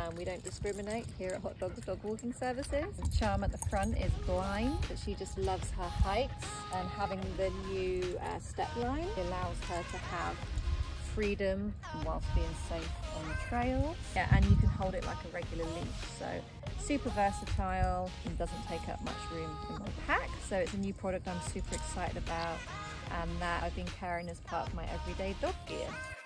We don't discriminate here at Hot Dogs Dog Walking Services. Charm at the front is blind, but she just loves her hikes, and having the new step line allows her to have freedom whilst being safe on the trail. Yeah, and you can hold it like a regular leash, so super versatile and doesn't take up much room in my pack. So it's a new product I'm super excited about, and that I've been carrying as part of my everyday dog gear.